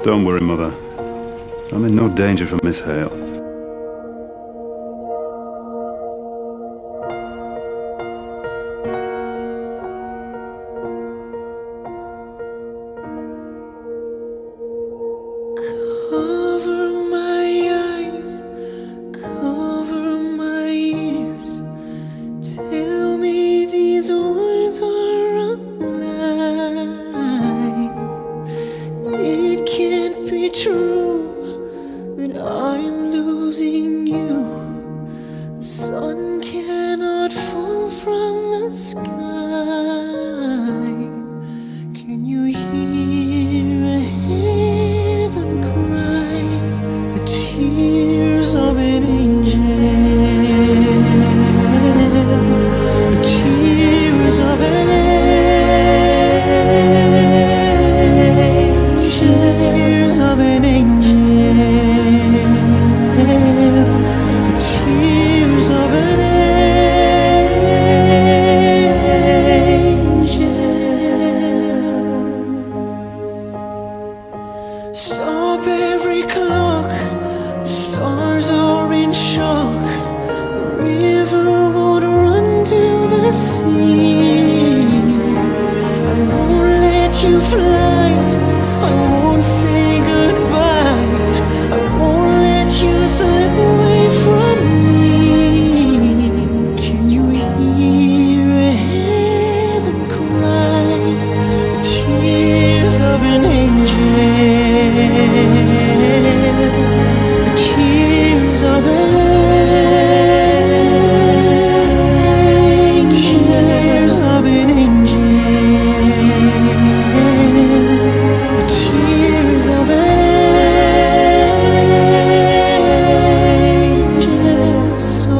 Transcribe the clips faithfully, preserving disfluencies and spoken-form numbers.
Don't worry, Mother. I'm in no danger from Miss Hale. Cover my eyes, cover my ears. Tell me these words are a lie. It can't be true that I'm losing you. The sun cannot fall from the sky. Can you hear a heaven cry? The tears of an angel, the tears of an angel, tears of an angel, the tears of an angel. Stop every clock, the stars are in shock. The river won't run to the sea. I won't let you fly, I won't say goodbye, I won't let you slip away from me. Can you hear heaven cry? The tears of an angel, the tears of an angel, tears of an angel, the tears of an angel. So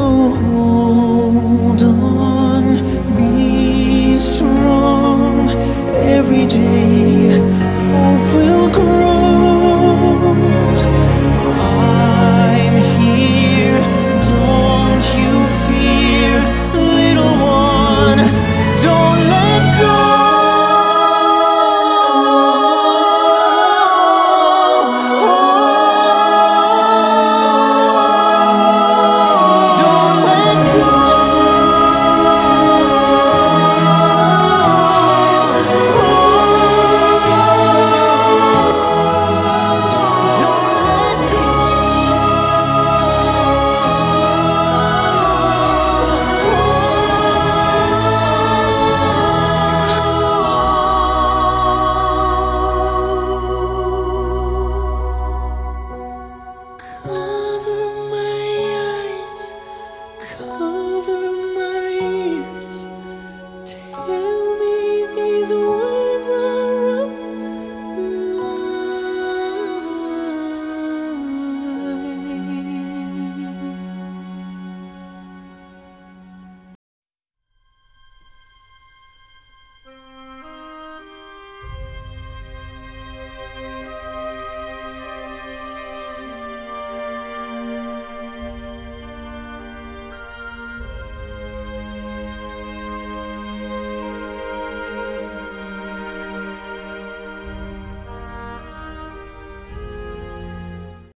hold on, be strong. Every day